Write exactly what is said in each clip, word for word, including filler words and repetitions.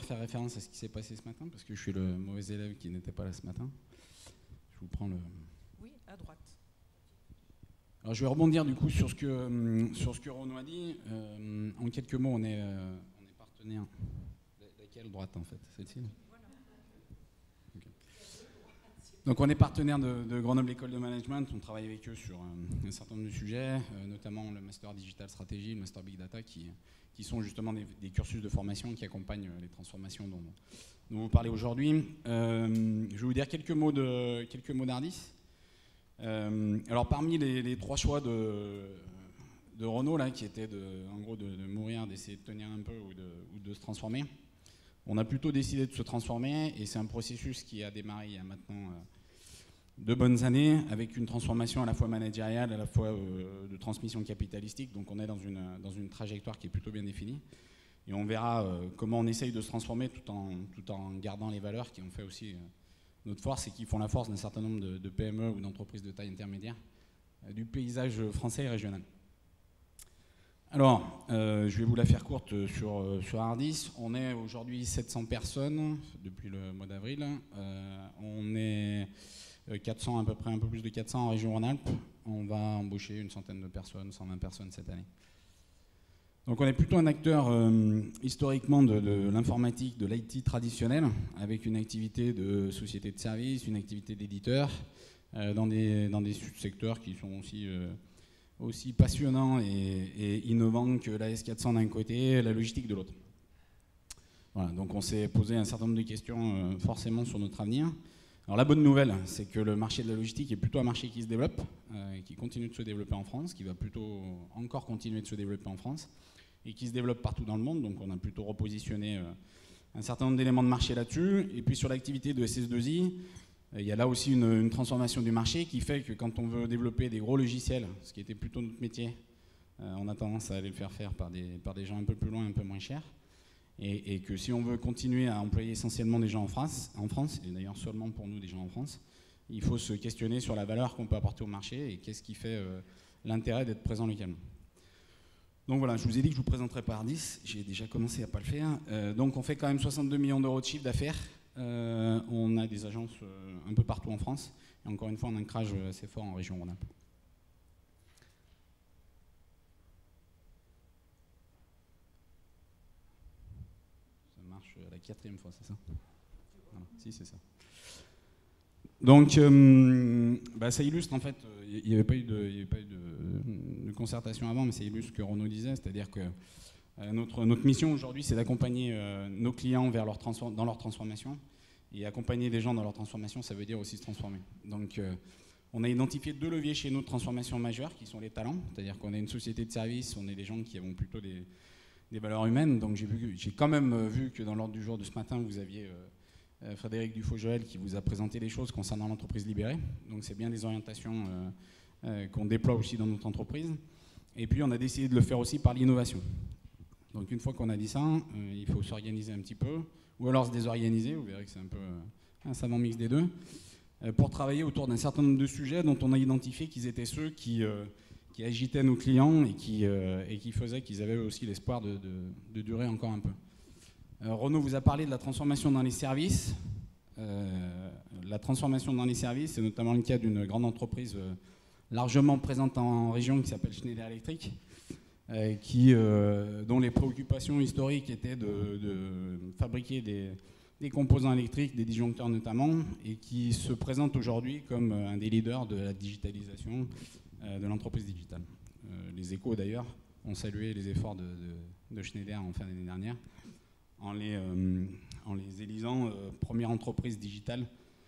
faire référence à ce qui s'est passé ce matin, parce que je suis le mauvais élève qui n'était pas là ce matin. Je vous prends le... Oui, à droite. Alors, je vais rebondir du coup sur ce que, sur ce que Renaud a dit. Euh, en quelques mots, on est, euh, on est partenaire. Laquelle droite en fait? Celle-ci? Okay. Donc on est partenaire de, de Grenoble École de Management. On travaille avec eux sur un, un certain nombre de sujets, euh, notamment le Master Digital Strategy, le Master Big Data, qui, qui sont justement des, des cursus de formation qui accompagnent les transformations dont, dont vous parlez aujourd'hui. Euh, je vais vous dire quelques mots de quelques mots d'Ardis. Euh, alors parmi les, les trois choix de, de Renaud, là, qui étaient de, en gros de, de mourir, d'essayer de tenir un peu ou de, ou de se transformer, on a plutôt décidé de se transformer, et c'est un processus qui a démarré il y a maintenant euh, deux bonnes années, avec une transformation à la fois managériale, à la fois euh, de transmission capitalistique. Donc on est dans une, dans une trajectoire qui est plutôt bien définie, et on verra euh, comment on essaye de se transformer tout en, tout en gardant les valeurs qui ont fait aussi... Euh, notre force et qui font la force d'un certain nombre de, de P M E ou d'entreprises de taille intermédiaire euh, du paysage français et régional. Alors, euh, je vais vous la faire courte sur, euh, sur Ardis. On est aujourd'hui sept cents personnes depuis le mois d'avril. Euh, on est quatre cents, à peu près un peu plus de quatre cents en région Rhône-Alpes. On va embaucher une centaine de personnes, cent vingt personnes cette année. Donc on est plutôt un acteur euh, historiquement de, de l'informatique, de l'I T traditionnel, avec une activité de société de services, une activité d'éditeur, euh, dans, des, dans des secteurs qui sont aussi, euh, aussi passionnants et, et innovants que la S quatre cents d'un côté, la logistique de l'autre. Voilà, donc on s'est posé un certain nombre de questions euh, forcément sur notre avenir. Alors la bonne nouvelle, c'est que le marché de la logistique est plutôt un marché qui se développe, euh, qui continue de se développer en France, qui va plutôt encore continuer de se développer en France, et qui se développe partout dans le monde. Donc on a plutôt repositionné euh, un certain nombre d'éléments de marché là-dessus. Et puis sur l'activité de S S deux I, euh, il y a là aussi une, une transformation du marché qui fait que quand on veut développer des gros logiciels, ce qui était plutôt notre métier, euh, on a tendance à aller le faire faire par des, par des gens un peu plus loin, un peu moins chers. Et, et que si on veut continuer à employer essentiellement des gens en France, en France, et d'ailleurs seulement pour nous des gens en France, il faut se questionner sur la valeur qu'on peut apporter au marché et qu'est-ce qui fait euh, l'intérêt d'être présent localement. Donc voilà, je vous ai dit que je ne vous présenterai pas Ardis, j'ai déjà commencé à ne pas le faire. Euh, donc on fait quand même soixante-deux millions d'euros de chiffre d'affaires. Euh, on a des agences euh, un peu partout en France. Et encore une fois, on a un ancrage assez fort en région Rhône-Alpes. Ça marche la quatrième fois, c'est ça? Voilà. Si, c'est ça. Donc, euh, bah, ça illustre en fait, il n'y avait pas eu, de, y avait pas eu de, de concertation avant, mais ça illustre ce que Renaud disait, c'est-à-dire que euh, notre, notre mission aujourd'hui, c'est d'accompagner euh, nos clients vers leur dans leur transformation, et accompagner les gens dans leur transformation, ça veut dire aussi se transformer. Donc, euh, on a identifié deux leviers chez nous de transformation majeure, qui sont les talents, c'est-à-dire qu'on est une société de services, on est des gens qui avons plutôt des, des valeurs humaines, donc j'ai j'ai quand même vu que dans l'ordre du jour de ce matin, vous aviez... Euh, Frédéric Dufault-Joël qui vous a présenté les choses concernant l'entreprise libérée. Donc c'est bien des orientations euh, euh, qu'on déploie aussi dans notre entreprise. Et puis on a décidé de le faire aussi par l'innovation. Donc une fois qu'on a dit ça, euh, il faut s'organiser un petit peu, ou alors se désorganiser, vous verrez que c'est un peu euh, un savant mix des deux, euh, pour travailler autour d'un certain nombre de sujets dont on a identifié qu'ils étaient ceux qui, euh, qui agitaient nos clients et qui, euh, et qui faisaient qu'ils avaient aussi l'espoir de, de, de durer encore un peu. Euh, Renaud vous a parlé de la transformation dans les services. Euh, la transformation dans les services, c'est notamment le cas d'une grande entreprise euh, largement présente en région qui s'appelle Schneider Electric, euh, qui, euh, dont les préoccupations historiques étaient de, de fabriquer des, des composants électriques, des disjoncteurs notamment, et qui se présente aujourd'hui comme un des leaders de la digitalisation euh, de l'entreprise digitale. Euh, les Échos d'ailleurs ont salué les efforts de, de, de Schneider en fin d'année dernière, en les, euh, en les élisant euh, première entreprise digitale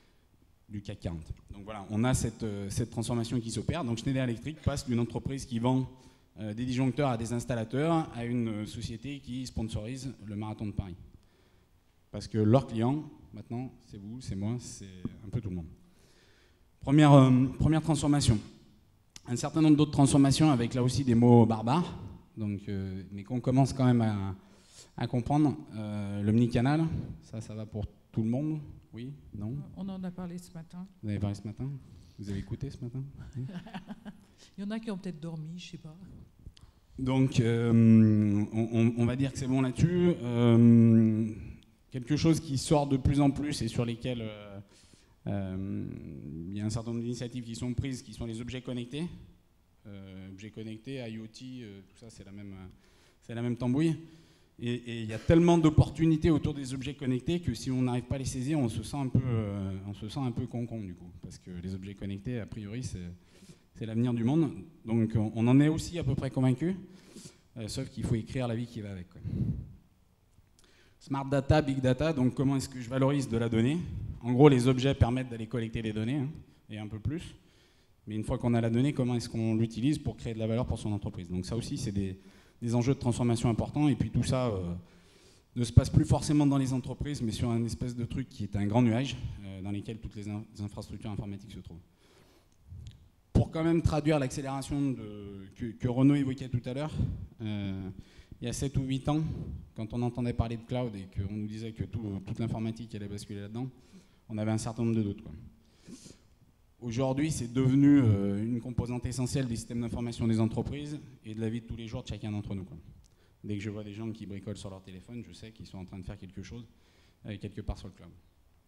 du C A C quarante. Donc voilà, on a cette, euh, cette transformation qui s'opère. Donc Schneider Electric passe d'une entreprise qui vend euh, des disjoncteurs à des installateurs à une euh, société qui sponsorise le marathon de Paris. Parce que leurs clients, maintenant, c'est vous, c'est moi, c'est un peu tout le monde. Première, euh, première transformation. Un certain nombre d'autres transformations avec là aussi des mots barbares, donc, euh, mais qu'on commence quand même à... à comprendre. Euh, l'omnicanal, ça, ça va pour tout le monde? Oui? Non? On en a parlé ce matin. Vous avez parlé ce matin? Vous avez écouté ce matin? Oui. Il y en a qui ont peut-être dormi, je ne sais pas. Donc, euh, on, on va dire que c'est bon là-dessus. Euh, quelque chose qui sort de plus en plus et sur lesquels euh, euh, il y a un certain nombre d'initiatives qui sont prises, qui sont les objets connectés. Euh, objets connectés, IoT, euh, tout ça, c'est la même, c'est la même tambouille. Et il y a tellement d'opportunités autour des objets connectés que si on n'arrive pas à les saisir, on se sent un peu, euh, on se sent un peu con-con du coup. Parce que les objets connectés, a priori, c'est l'avenir du monde. Donc on, on en est aussi à peu près convaincu, euh, sauf qu'il faut écrire la vie qui va avec, quoi. Smart data, big data, donc comment est-ce que je valorise de la donnée? En gros, les objets permettent d'aller collecter les données, hein, et un peu plus. Mais une fois qu'on a la donnée, comment est-ce qu'on l'utilise pour créer de la valeur pour son entreprise? Donc ça aussi, c'est des... des enjeux de transformation importants, et puis tout ça euh, ne se passe plus forcément dans les entreprises, mais sur un espèce de truc qui est un grand nuage, euh, dans lequel toutes les, in les infrastructures informatiques se trouvent. Pour quand même traduire l'accélération que, que Renaud évoquait tout à l'heure, euh, il y a sept ou huit ans, quand on entendait parler de cloud et qu'on nous disait que tout, toute l'informatique allait basculer là-dedans, on avait un certain nombre de doutes, quoi. Aujourd'hui, c'est devenu euh, une composante essentielle des systèmes d'information des entreprises et de la vie de tous les jours de chacun d'entre nous, quoi. Dès que je vois des gens qui bricolent sur leur téléphone, je sais qu'ils sont en train de faire quelque chose euh, quelque part sur le cloud.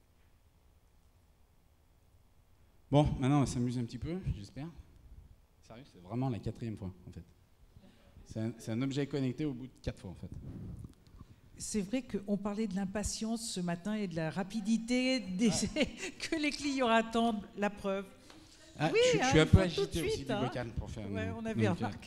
Bon, maintenant on va s'amuser un petit peu, j'espère. Sérieux, c'est vraiment la quatrième fois, en fait. C'est un, un objet connecté au bout de quatre fois, en fait. C'est vrai qu'on parlait de l'impatience ce matin et de la rapidité des... ah. que les clients attendent, la preuve. Ah, oui, je, hein, je suis un peu agité agité aussi hein. du bocal pour faire... Ouais, on avait remarqué.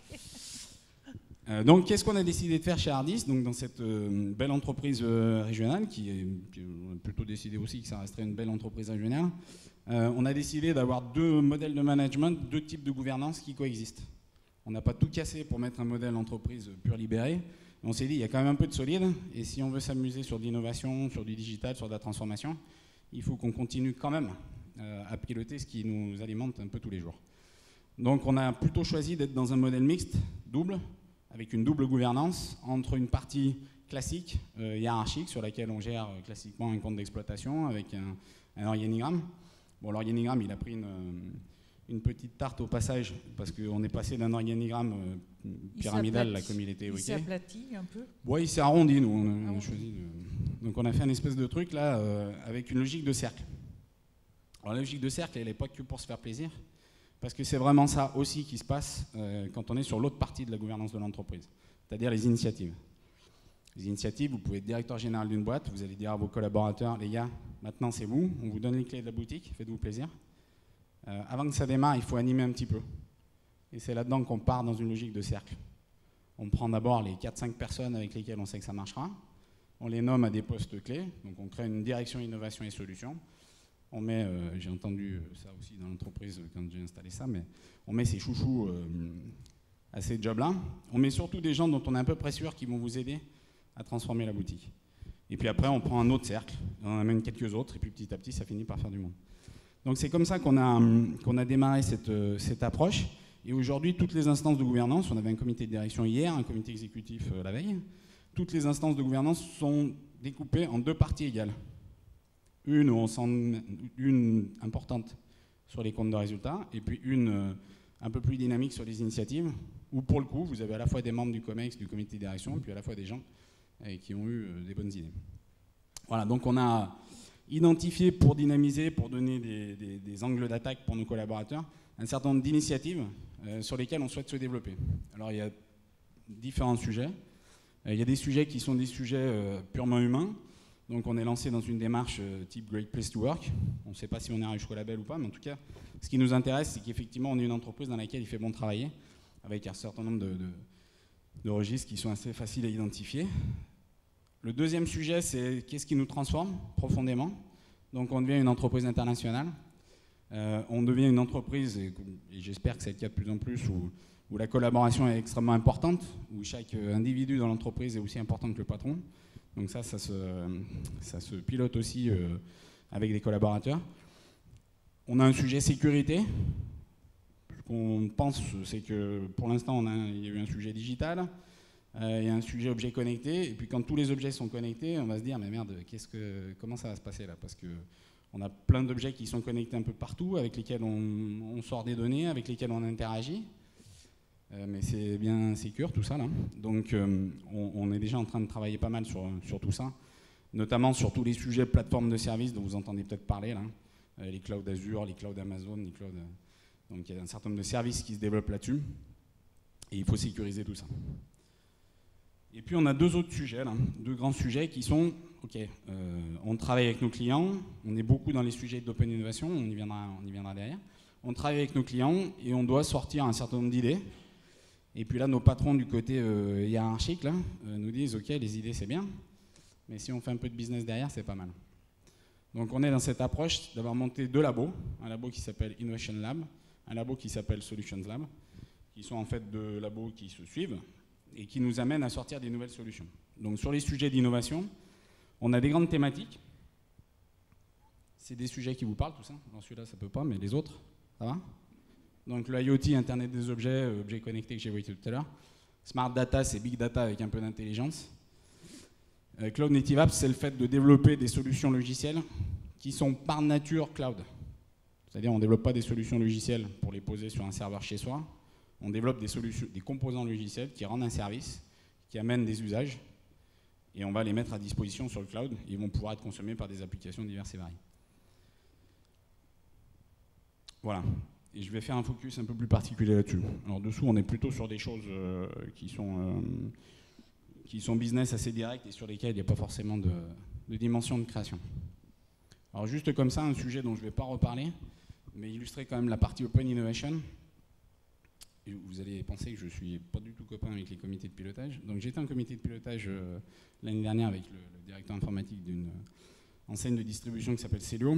Euh, donc, qu'est-ce qu'on a décidé de faire chez Hardis, donc dans cette euh, belle entreprise euh, régionale, qui est qui, on a plutôt décidé aussi que ça resterait une belle entreprise régionale. euh, On a décidé d'avoir deux modèles de management, deux types de gouvernance qui coexistent. On n'a pas tout cassé pour mettre un modèle entreprise pur libéré. On s'est dit, il y a quand même un peu de solide, et si on veut s'amuser sur de l'innovation, sur du digital, sur de la transformation, il faut qu'on continue quand même euh, à piloter ce qui nous alimente un peu tous les jours. Donc on a plutôt choisi d'être dans un modèle mixte, double, avec une double gouvernance, entre une partie classique, euh, hiérarchique, sur laquelle on gère euh, classiquement un compte d'exploitation, avec un, un organigramme. Bon, l'organigramme, il a pris une... Euh, une petite tarte au passage, parce qu'on est passé d'un organigramme euh, pyramidal, là, comme il était évoqué. Il s'est aplati un peu. Ouais, il s'est arrondi, nous, on a, on a choisi de... Donc on a fait un espèce de truc, là, euh, avec une logique de cercle. Alors la logique de cercle, elle n'est pas que pour se faire plaisir, parce que c'est vraiment ça aussi qui se passe euh, quand on est sur l'autre partie de la gouvernance de l'entreprise, c'est-à-dire les initiatives. Les initiatives, vous pouvez être directeur général d'une boîte, vous allez dire à vos collaborateurs, les gars, maintenant c'est vous, on vous donne les clés de la boutique, faites-vous plaisir. Euh, avant que ça démarre, il faut animer un petit peu. Et c'est là-dedans qu'on part dans une logique de cercle. On prend d'abord les quatre cinq personnes avec lesquelles on sait que ça marchera. On les nomme à des postes clés. Donc on crée une direction innovation et solutions. On met, euh, j'ai entendu ça aussi dans l'entreprise quand j'ai installé ça, mais on met ces chouchous euh, à ces jobs-là. On met surtout des gens dont on est à peu près sûr qui vont vous aider à transformer la boutique. Et puis après, on prend un autre cercle, on en amène quelques autres, et puis petit à petit, ça finit par faire du monde. Donc c'est comme ça qu'on a, qu'on a démarré cette, cette approche. Et aujourd'hui, toutes les instances de gouvernance, on avait un comité de direction hier, un comité exécutif euh, la veille, toutes les instances de gouvernance sont découpées en deux parties égales. Une, où on s'en, une importante sur les comptes de résultats, et puis une euh, un peu plus dynamique sur les initiatives, où pour le coup, vous avez à la fois des membres du COMEX, du comité de direction, et puis à la fois des gens euh, qui ont eu euh, des bonnes idées. Voilà, donc on a... identifier pour dynamiser, pour donner des, des, des angles d'attaque pour nos collaborateurs, un certain nombre d'initiatives euh, sur lesquelles on souhaite se développer. Alors il y a différents sujets. Euh, il y a des sujets qui sont des sujets euh, purement humains. Donc on est lancé dans une démarche euh, type Great Place to Work. On ne sait pas si on arrive jusqu'au label ou pas, mais en tout cas, ce qui nous intéresse, c'est qu'effectivement on est une entreprise dans laquelle il fait bon travailler, avec un certain nombre de, de, de registres qui sont assez faciles à identifier. Le deuxième sujet, c'est qu'est-ce qui nous transforme profondément. Donc on devient une entreprise internationale. Euh, on devient une entreprise, et, et j'espère que c'est le cas de plus en plus, où, où la collaboration est extrêmement importante, où chaque individu dans l'entreprise est aussi important que le patron. Donc ça, ça se, ça se pilote aussi euh, avec des collaborateurs. On a un sujet sécurité. Ce qu'on pense, c'est que pour l'instant, il y a eu un sujet digital. Euh, il y a un sujet objet connecté, et puis quand tous les objets sont connectés, on va se dire, mais merde, qu'est-ce que, comment ça va se passer là? Parce qu'on a plein d'objets qui sont connectés un peu partout, avec lesquels on, on sort des données, avec lesquels on interagit, euh, mais c'est bien sécure tout ça là. Donc euh, on, on est déjà en train de travailler pas mal sur, sur tout ça, notamment sur tous les sujets plateformes de services dont vous entendez peut-être parler, là. Euh, les clouds Azure, les clouds Amazon, les clouds... Euh, donc il y a un certain nombre de services qui se développent là-dessus, et il faut sécuriser tout ça. Et puis on a deux autres sujets, là, deux grands sujets qui sont, ok, euh, on travaille avec nos clients, on est beaucoup dans les sujets d'open innovation, on y viendra, on y viendra derrière. On travaille avec nos clients et on doit sortir un certain nombre d'idées. Et puis là, nos patrons du côté euh, hiérarchique là, euh, nous disent, ok, les idées c'est bien, mais si on fait un peu de business derrière, c'est pas mal. Donc on est dans cette approche d'avoir monté deux labos, un labo qui s'appelle Innovation Lab, un labo qui s'appelle Solutions Lab, qui sont en fait deux labos qui se suivent et qui nous amènent à sortir des nouvelles solutions. Donc sur les sujets d'innovation, on a des grandes thématiques. C'est des sujets qui vous parlent, tout ça. Alors celui-là, ça peut pas, mais les autres, ça va? Donc le IoT, Internet des objets, objets connectés que j'ai vu tout à l'heure. Smart Data, c'est Big Data avec un peu d'intelligence. Euh, Cloud Native Apps, c'est le fait de développer des solutions logicielles qui sont par nature cloud. C'est-à-dire on ne développe pas des solutions logicielles pour les poser sur un serveur chez soi. On développe des, solutions, des composants logiciels qui rendent un service, qui amènent des usages, et on va les mettre à disposition sur le cloud. Ils vont pouvoir être consommés par des applications diverses et variées. Voilà. Et je vais faire un focus un peu plus particulier là-dessus. Alors dessous, on est plutôt sur des choses euh, qui, sont, euh, qui sont business assez directes et sur lesquelles il n'y a pas forcément de, de dimension de création. Alors juste comme ça, un sujet dont je ne vais pas reparler, mais illustrer quand même la partie Open Innovation. Et vous allez penser que je ne suis pas du tout copain avec les comités de pilotage. Donc j'étais en comité de pilotage euh, l'année dernière avec le, le directeur informatique d'une enseigne de distribution qui s'appelle Célio,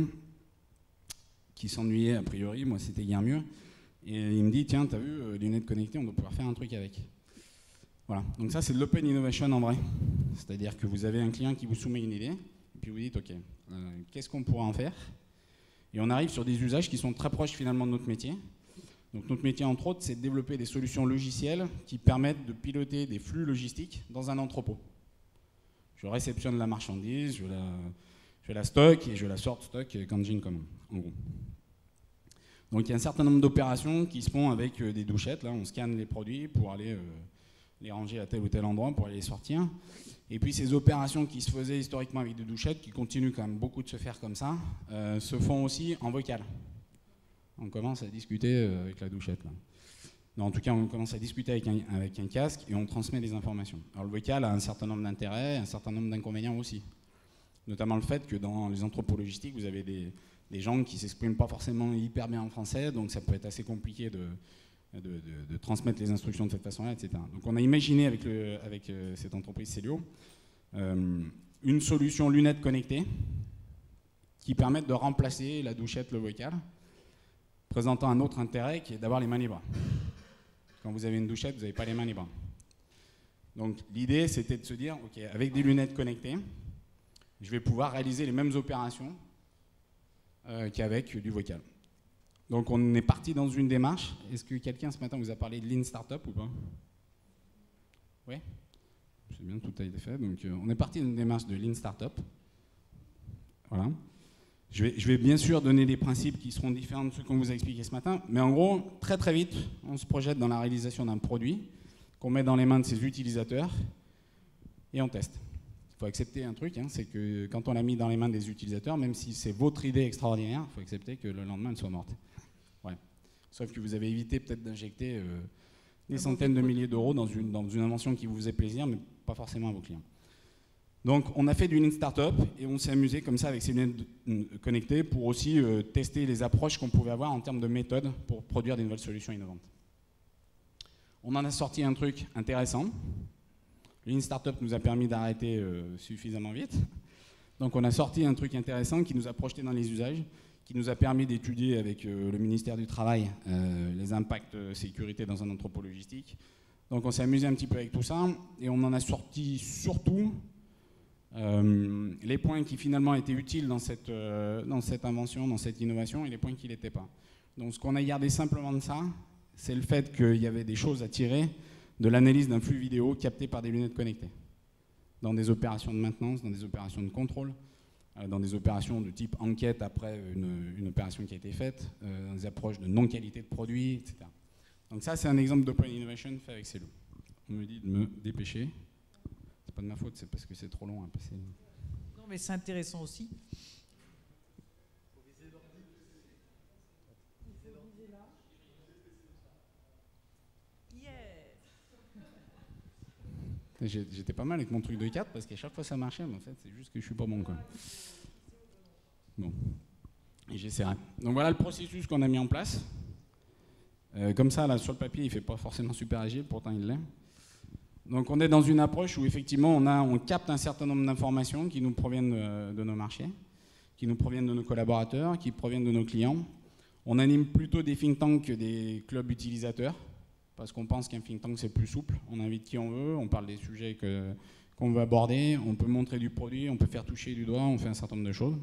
qui s'ennuyait a priori, moi c'était hier mieux. Et il me dit, tiens, t'as vu, euh, les lunettes connectées, on doit pouvoir faire un truc avec. Voilà, donc ça c'est de l'open innovation en vrai. C'est-à-dire que vous avez un client qui vous soumet une idée, et puis vous dites, ok, euh, qu'est-ce qu'on pourrait en faire? Et on arrive sur des usages qui sont très proches finalement de notre métier. Donc notre métier, entre autres, c'est de développer des solutions logicielles qui permettent de piloter des flux logistiques dans un entrepôt. Je réceptionne la marchandise, je la, je la stocke et je la sors de stock quand j'ai une commande, en gros. Donc il y a un certain nombre d'opérations qui se font avec euh, des douchettes. Là, on scanne les produits pour aller euh, les ranger à tel ou tel endroit, pour aller les sortir. Et puis ces opérations qui se faisaient historiquement avec des douchettes, qui continuent quand même beaucoup de se faire comme ça, euh, se font aussi en vocal. On commence à discuter euh, avec la douchette. Là. Non, en tout cas, on commence à discuter avec un, avec un casque et on transmet des informations. Alors le vocal a un certain nombre d'intérêts, un certain nombre d'inconvénients aussi. Notamment le fait que dans les entrepôts logistiques, vous avez des, des gens qui ne s'expriment pas forcément hyper bien en français, donc ça peut être assez compliqué de, de, de, de transmettre les instructions de cette façon-là, et cetera. Donc on a imaginé avec, le, avec euh, cette entreprise Célio euh, une solution lunettes connectées qui permettent de remplacer la douchette, le vocal, présentant un autre intérêt qui est d'avoir les mains libres. Quand vous avez une douchette, vous n'avez pas les mains libres. Donc l'idée, c'était de se dire, ok, avec des lunettes connectées, je vais pouvoir réaliser les mêmes opérations euh, qu'avec du vocal. Donc on est parti dans une démarche. Est-ce que quelqu'un ce matin vous a parlé de Lean Startup ou pas? Oui. C'est bien, tout a été fait. Donc euh, on est parti dans une démarche de Lean Startup. Voilà. Je vais, je vais bien sûr donner des principes qui seront différents de ceux qu'on vous a expliqués ce matin, mais en gros, très très vite, on se projette dans la réalisation d'un produit qu'on met dans les mains de ses utilisateurs et on teste. Il faut accepter un truc, hein, c'est que quand on l'a mis dans les mains des utilisateurs, même si c'est votre idée extraordinaire, il faut accepter que le lendemain elle soit morte. Ouais. Sauf que vous avez évité peut-être d'injecter euh, des centaines de milliers d'euros dans une, dans une invention qui vous faisait plaisir, mais pas forcément à vos clients. Donc on a fait du Lean Startup et on s'est amusé comme ça avec ces lunettes connectées pour aussi euh, tester les approches qu'on pouvait avoir en termes de méthodes pour produire des nouvelles solutions innovantes. On en a sorti un truc intéressant. Le Lean Startup nous a permis d'arrêter euh, suffisamment vite. Donc on a sorti un truc intéressant qui nous a projeté dans les usages, qui nous a permis d'étudier avec euh, le ministère du Travail euh, les impacts de sécurité dans un entrepôt logistique. Donc on s'est amusé un petit peu avec tout ça et on en a sorti surtout Euh, les points qui finalement étaient utiles dans cette, euh, dans cette invention, dans cette innovation, et les points qui ne l'étaient pas. Donc ce qu'on a gardé simplement de ça, c'est le fait qu'il y avait des choses à tirer de l'analyse d'un flux vidéo capté par des lunettes connectées, dans des opérations de maintenance, dans des opérations de contrôle, euh, dans des opérations de type enquête après une, une opération qui a été faite, euh, dans des approches de non-qualité de produit, et cetera. Donc ça, c'est un exemple d'open innovation fait avec Célio. On me dit de me dépêcher. Pas de ma faute, c'est parce que c'est trop long à passer. Non, Non, mais c'est intéressant aussi. J'étais pas mal avec mon truc de quatre parce qu'à chaque fois ça marchait, mais en fait c'est juste que je suis pas bon, quoi. Bon, et j'essaierai. Donc voilà le processus qu'on a mis en place. Euh, comme ça, là, sur le papier, il fait pas forcément super agile, pourtant il l'est. Donc on est dans une approche où effectivement on, a, on capte un certain nombre d'informations qui nous proviennent de, de nos marchés, qui nous proviennent de nos collaborateurs, qui proviennent de nos clients. On anime plutôt des think tanks que des clubs utilisateurs, parce qu'on pense qu'un think tank c'est plus souple. On invite qui on veut, on parle des sujets que, qu'on veut aborder, on peut montrer du produit, on peut faire toucher du doigt, on fait un certain nombre de choses.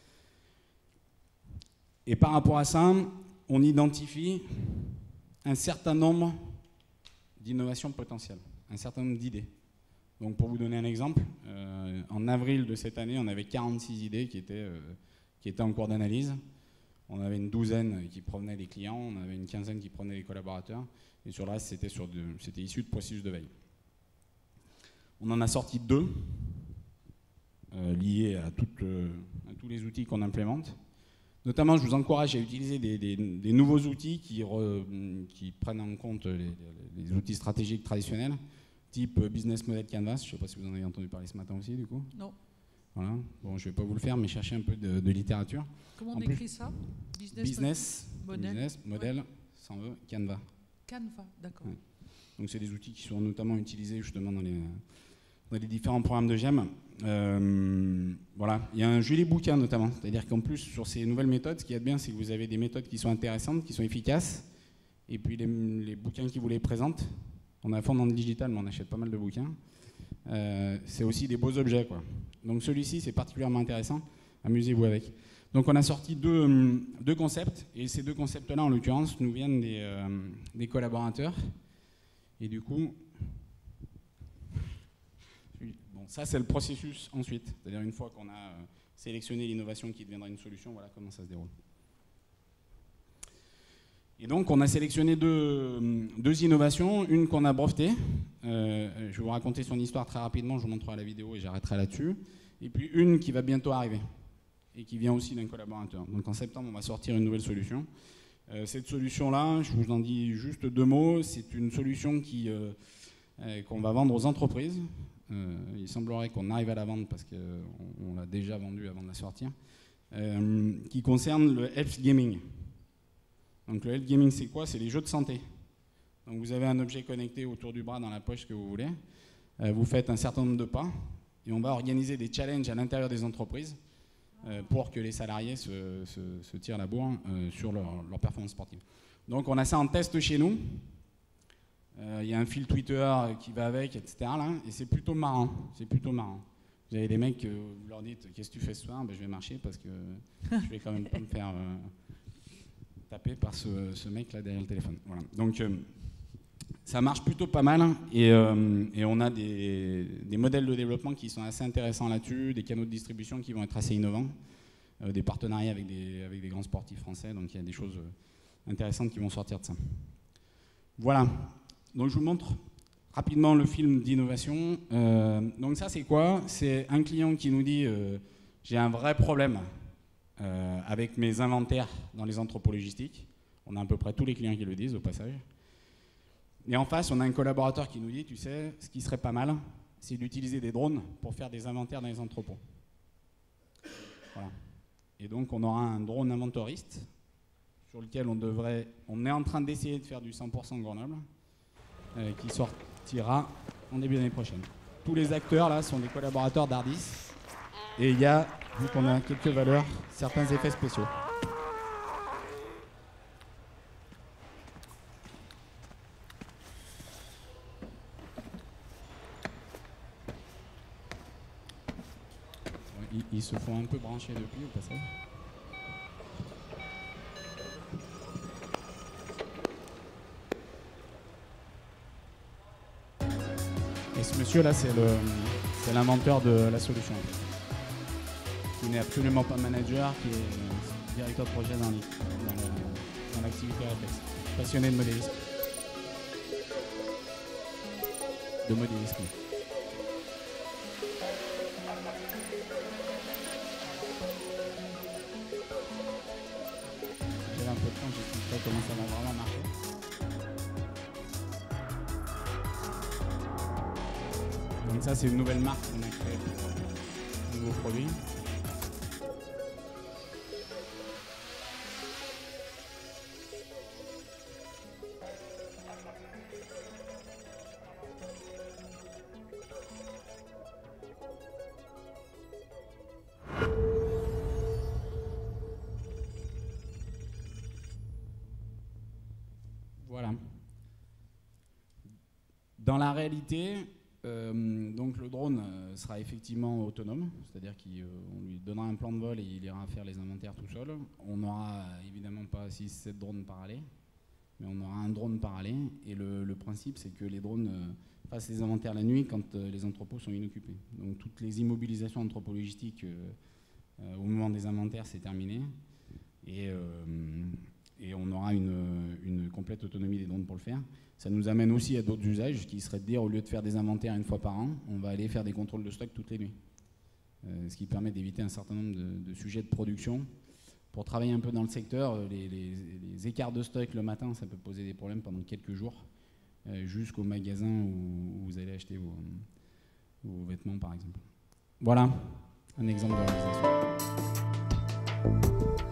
Et par rapport à ça, on identifie un certain nombre d'innovations potentielles, un certain nombre d'idées. Donc pour vous donner un exemple, euh, en avril de cette année, on avait quarante-six idées qui étaient, euh, qui étaient en cours d'analyse. On avait une douzaine qui provenaient des clients, on avait une quinzaine qui provenaient des collaborateurs, et sur le reste, c'était, sur de, c'était issu de processus de veille. On en a sorti deux, euh, liés à, toute, euh, à tous les outils qu'on implémente. Notamment, je vous encourage à utiliser des, des, des nouveaux outils qui, re, qui prennent en compte les, les outils stratégiques traditionnels, type Business Model Canvas. Je ne sais pas si vous en avez entendu parler ce matin aussi, du coup. Non. Voilà. Bon, je ne vais pas vous le faire, mais cherchez un peu de, de littérature. Comment en on plus, écrit ça? Business, business model, business, model ouais. Sans E, Canva. Canva, d'accord. Ouais. Donc, c'est des outils qui sont notamment utilisés justement dans les, dans les différents programmes de G E M. Euh, voilà. Il y a un joli bouquin notamment. C'est-à-dire qu'en plus, sur ces nouvelles méthodes, ce qu'il y a de bien, c'est que vous avez des méthodes qui sont intéressantes, qui sont efficaces. Et puis, les, les bouquins qui vous les présentent, on a à fond dans le digital, mais on achète pas mal de bouquins. Euh, c'est aussi des beaux objets, quoi. Donc celui-ci, c'est particulièrement intéressant. Amusez-vous avec. Donc on a sorti deux, deux concepts, et ces deux concepts-là, en l'occurrence, nous viennent des, euh, des collaborateurs. Et du coup, bon, ça c'est le processus ensuite. C'est-à-dire une fois qu'on a sélectionné l'innovation qui deviendra une solution, voilà comment ça se déroule. Et donc, on a sélectionné deux, deux innovations, une qu'on a brevetée. Euh, je vais vous raconter son histoire très rapidement, je vous montrerai la vidéo et j'arrêterai là-dessus. Et puis une qui va bientôt arriver et qui vient aussi d'un collaborateur. Donc en septembre, on va sortir une nouvelle solution. Euh, cette solution-là, je vous en dis juste deux mots, c'est une solution qui, euh, euh, qu'on va vendre aux entreprises. Euh, il semblerait qu'on arrive à la vendre parce qu'on on l'a déjà vendue avant de la sortir. Euh, qui concerne le health gaming. Donc le health gaming, c'est quoi? C'est les jeux de santé. Donc vous avez un objet connecté autour du bras dans la poche que vous voulez. Euh, vous faites un certain nombre de pas et on va organiser des challenges à l'intérieur des entreprises euh, pour que les salariés se, se, se tirent la bourre euh, sur leur, leur performance sportive. Donc on a ça en test chez nous. Il euh, y a un fil Twitter qui va avec, et cetera. Là, et c'est plutôt marrant. C'est plutôt marrant. Vous avez des mecs, euh, vous leur dites qu'est-ce que tu fais ce soir? Ben, je vais marcher parce que je vais quand même pas me faire euh, taper par ce, ce mec là derrière le téléphone. Voilà. Donc euh, ça marche plutôt pas mal et, euh, et on a des, des modèles de développement qui sont assez intéressants là-dessus, des canaux de distribution qui vont être assez innovants, euh, des partenariats avec des, avec des grands sportifs français, donc il y a des choses intéressantes qui vont sortir de ça. Voilà, donc je vous montre rapidement le film d'innovation. Euh, donc ça c'est quoi? C'est un client qui nous dit euh, j'ai un vrai problème euh, avec mes inventaires dans les entrepôts logistiques. On a à peu près tous les clients qui le disent au passage. Et en face, on a un collaborateur qui nous dit, tu sais, ce qui serait pas mal, c'est d'utiliser des drones pour faire des inventaires dans les entrepôts. Voilà. Et donc, on aura un drone inventoriste sur lequel on devrait, on est en train d'essayer de faire du cent pour cent Grenoble, euh, qui sortira en début d'année prochaine. Tous les acteurs là sont des collaborateurs d'Ardis, et il y a, vu qu'on a quelques valeurs, certains effets spéciaux. Ils, ils se font un peu brancher depuis au passage. Et ce monsieur-là, c'est le, c'est l'inventeur de la solution. Qui n'est absolument pas manager, qui est directeur de projet dans, dans, dans l'activité réflexe. Passionné de modélisme. De modélisme. peu de temps, j'expliquerai comment ça va vraiment marcher. Donc ça, c'est une nouvelle marque qu'on a créée pour un nouveau produit. Voilà. Dans la réalité, euh, donc le drone euh, sera effectivement autonome, c'est-à-dire qu'on lui donnera un plan de vol et il ira faire les inventaires tout seul. On n'aura évidemment pas six sept drones par allée, mais on aura un drone par allée. Et le, le principe, c'est que les drones euh, fassent les inventaires la nuit quand euh, les entrepôts sont inoccupés. Donc toutes les immobilisations anthropologistiques euh, euh, au moment des inventaires, c'est terminé. Et, euh, et on aura une, une complète autonomie des drones pour le faire. Ça nous amène aussi à d'autres usages qui seraient de dire, au lieu de faire des inventaires une fois par an, on va aller faire des contrôles de stock toutes les nuits. Euh, ce qui permet d'éviter un certain nombre de, de sujets de production. Pour travailler un peu dans le secteur, les, les, les écarts de stock le matin, ça peut poser des problèmes pendant quelques jours, euh, jusqu'au magasin où, où vous allez acheter vos, vos vêtements, par exemple. Voilà un exemple d'organisation.